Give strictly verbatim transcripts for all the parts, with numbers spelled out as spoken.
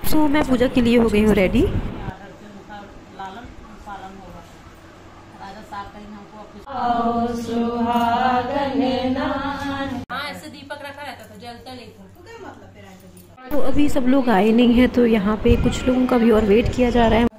सो मैं पूजा के लिए हो गई हूँ रेडी। दीपक रखा रहता था, जलता नहीं था। तो क्या मतलब फिर ऐसे दीपक? तो अभी सब लोग आए नहीं हैं, तो यहाँ पे कुछ लोगों का भी और वेट किया जा रहा है।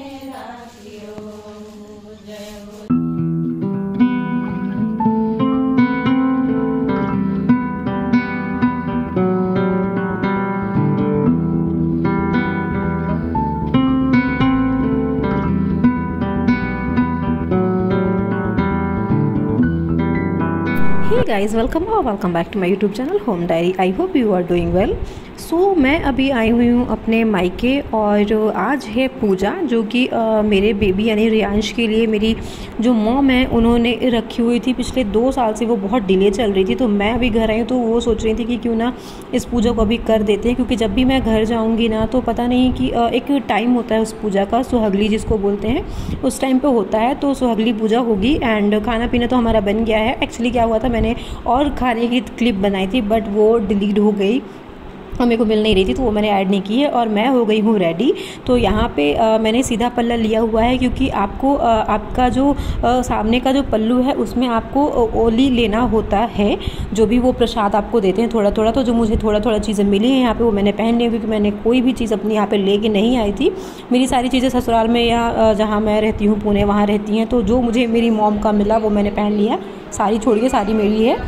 Hey guys, welcome or welcome back to my YouTube channel Home Diary. I hope you are doing well. So so, मैं अभी आई हुई हूँ अपने मायके और आज है पूजा, जो कि मेरे बेबी यानी रियांश के लिए मेरी जो मॉम है उन्होंने रखी हुई थी। पिछले दो साल से वो बहुत डिले चल रही थी, तो मैं अभी घर आई हूँ तो वो सोच रही थी कि क्यों ना इस पूजा को अभी कर देते हैं, क्योंकि जब भी मैं घर जाऊँगी ना तो पता नहीं कि एक टाइम होता है उस पूजा का, सुहागली जिसको बोलते हैं, उस टाइम पर होता है। तो सुहागली पूजा होगी एंड खाना पीना तो हमारा बन गया है। एक्चुअली क्या हुआ था, मैंने और खाने की क्लिप बनाई थी बट वो डिलीट हो गई और मेरे को मिल नहीं रही थी, तो वो मैंने ऐड नहीं की है। और मैं हो गई हूँ रेडी। तो यहाँ पे आ, मैंने सीधा पल्ला लिया हुआ है, क्योंकि आपको आ, आपका जो आ, सामने का जो पल्लू है उसमें आपको ओली लेना होता है, जो भी वो प्रसाद आपको देते हैं थोड़ा थोड़ा। तो जो मुझे थोड़ा थोड़ा चीज़ें मिली हैं यहाँ पे वो मैंने पहन ली, क्योंकि मैंने कोई भी चीज़ अपनी यहाँ पे लेके नहीं आई थी। मेरी सारी चीज़ें ससुराल में या जहाँ मैं रहती हूँ पुणे वहाँ रहती हैं, तो जो मुझे मेरी मॉम का मिला वो मैंने पहन लिया। सारी छोड़िए, सारी मेरी है,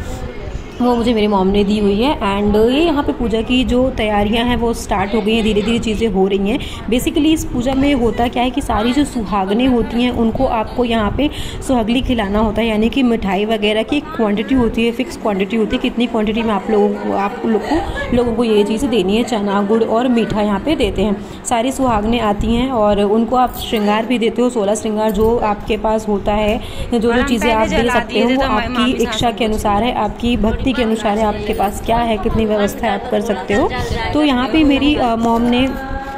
वो मुझे मेरी मॉम ने दी हुई है। एंड ये यहाँ पे पूजा की जो तैयारियां हैं वो स्टार्ट हो गई हैं, धीरे धीरे चीज़ें हो रही हैं। बेसिकली इस पूजा में होता क्या है कि सारी जो सुहागनें होती हैं उनको आपको यहाँ पे सुहागली खिलाना होता है, यानी कि मिठाई वगैरह की एक क्वांटिटी होती है, फिक्स क्वांटिटी होती है, कितनी क्वांटिटी में आप लोगों को आप लोग को लोगों को ये चीज़ें देनी है। चना गुड़ और मीठा यहाँ पे देते हैं। सारी सुहागनें आती हैं और उनको आप श्रृंगार भी देते हो, सोलह श्रृंगार जो आपके पास होता है, जो जो चीज़ें आप दे सकते हो वो आपकी इच्छा के अनुसार है, आपकी भक्ति के अनुसार है, आपके पास क्या है, कितनी व्यवस्था आप कर सकते हो। तो यहाँ पे मेरी मॉम ने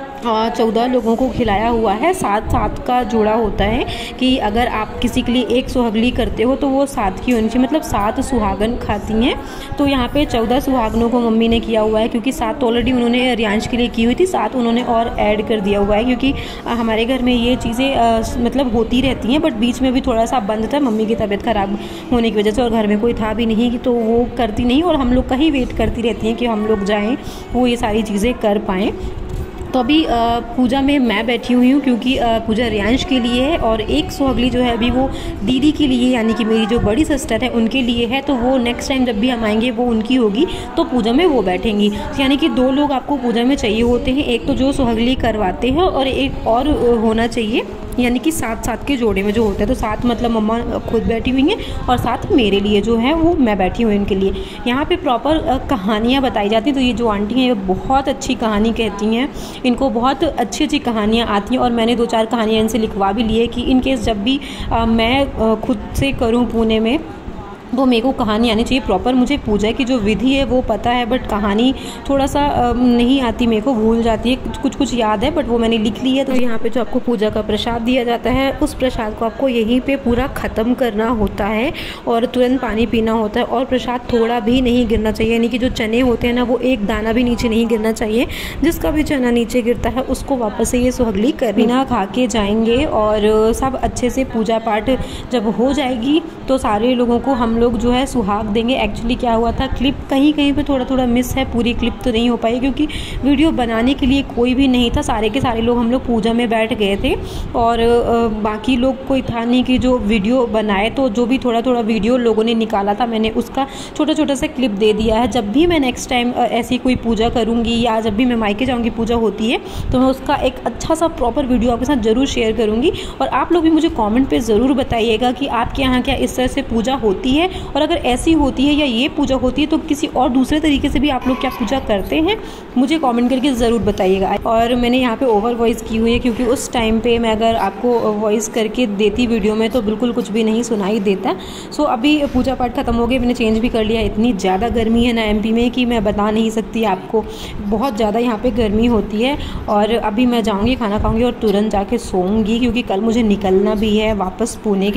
चौदह लोगों को खिलाया हुआ है। सात सात का जोड़ा होता है कि अगर आप किसी के लिए एक सुहागली करते हो तो वो सात की होनी चाहिए, मतलब सात सुहागन खाती हैं। तो यहाँ पे चौदह सुहागनों को मम्मी ने किया हुआ है, क्योंकि सात ऑलरेडी उन्होंने रियांश के लिए की हुई थी, सात उन्होंने और ऐड कर दिया हुआ है, क्योंकि हमारे घर में ये चीज़ें मतलब होती रहती हैं। बट बीच में भी थोड़ा सा बंद था मम्मी की तबीयत ख़राब होने की वजह से, और घर में कोई था भी नहीं तो वो करती नहीं, और हम लोग का ही वेट करती रहती हैं कि हम लोग जाएँ वो ये सारी चीज़ें कर पाएँ। तो अभी पूजा में मैं बैठी हुई हूँ, क्योंकि पूजा रियांश के लिए है और एक सुहागली जो है अभी वो दीदी के लिए, यानी कि मेरी जो बड़ी सिस्टर है उनके लिए है। तो वो नेक्स्ट टाइम जब भी हम आएंगे वो उनकी होगी, तो पूजा में वो बैठेंगी। यानी कि दो लोग आपको पूजा में चाहिए होते हैं, एक तो जो सुहागली करवाते हैं और एक और होना चाहिए, यानी कि सात सात के जोड़े में जो होते हैं। तो सात मतलब मम्मा खुद बैठी हुई हैं और साथ मेरे लिए जो है वो मैं बैठी हुई इनके लिए। यहाँ पे प्रॉपर कहानियाँ बताई जाती हैं। तो ये जो आंटी हैं ये बहुत अच्छी कहानी कहती हैं, इनको बहुत अच्छी अच्छी कहानियाँ आती हैं, और मैंने दो चार कहानियाँ इनसे लिखवा भी ली है कि इन केस जब भी आ, मैं आ, खुद से करूँ पुणे में तो मेरे को कहानी आनी चाहिए प्रॉपर। मुझे पूजा की जो विधि है वो पता है, बट कहानी थोड़ा सा नहीं आती, मेरे को भूल जाती है, कुछ कुछ याद है बट वो मैंने लिख ली है। तो यहाँ पे जो आपको पूजा का प्रसाद दिया जाता है उस प्रसाद को आपको यहीं पे पूरा ख़त्म करना होता है और तुरंत पानी पीना होता है, और प्रसाद थोड़ा भी नहीं गिरना चाहिए, यानी कि जो चने होते हैं ना वो एक दाना भी नीचे नहीं गिरना चाहिए। जिसका भी चना नीचे गिरता है उसको वापस से ये सुहागली करनी ना खा के जाएंगे। और सब अच्छे से पूजा पाठ जब हो जाएगी तो सारे लोगों को हम लोग जो है सुहाग देंगे। एक्चुअली क्या हुआ था, क्लिप कहीं कहीं पे थोड़ा थोड़ा मिस है, पूरी क्लिप तो नहीं हो पाई, क्योंकि वीडियो बनाने के लिए कोई भी नहीं था। सारे के सारे लोग हम लोग पूजा में बैठ गए थे और बाकी लोग कोई था नहीं कि जो वीडियो बनाए। तो जो भी थोड़ा थोड़ा वीडियो लोगों ने निकाला था मैंने उसका छोटा छोटा सा क्लिप दे दिया है। जब भी मैं नेक्स्ट टाइम ऐसी कोई पूजा करूँगी या जब भी मैं मायके जाऊँगी पूजा होती है तो मैं उसका एक अच्छा सा प्रॉपर वीडियो आपके साथ ज़रूर शेयर करूँगी। और आप लोग भी मुझे कॉमेंट पर ज़रूर बताइएगा कि आपके यहाँ क्या इस तरह से पूजा होती है, और अगर ऐसी होती है या ये पूजा होती है तो किसी और दूसरे तरीके से भी आप लोग क्या पूजा करते हैं, मुझे कमेंट करके ज़रूर बताइएगा। और मैंने यहाँ पे ओवर वॉइस की हुई है, क्योंकि उस टाइम पे मैं अगर आपको वॉइस करके देती वीडियो में तो बिल्कुल कुछ भी नहीं सुनाई देता। सो अभी पूजा पाठ खत्म हो गया, मैंने चेंज भी कर लिया। इतनी ज़्यादा गर्मी है ना एमपी में कि मैं बता नहीं सकती आपको, बहुत ज़्यादा यहाँ पर गर्मी होती है। और अभी मैं जाऊँगी, खाना खाऊँगी और तुरंत जाके सोऊंगी, क्योंकि कल मुझे निकलना भी है वापस पुणे के लिए।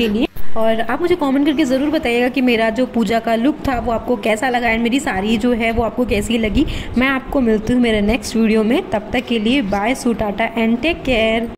और आप मुझे कमेंट करके ज़रूर बताइएगा कि मेरा जो पूजा का लुक था वो आपको कैसा लगा एंड मेरी साड़ी जो है वो आपको कैसी लगी। मैं आपको मिलती हूँ मेरे नेक्स्ट वीडियो में, तब तक के लिए bye, so tata and take care.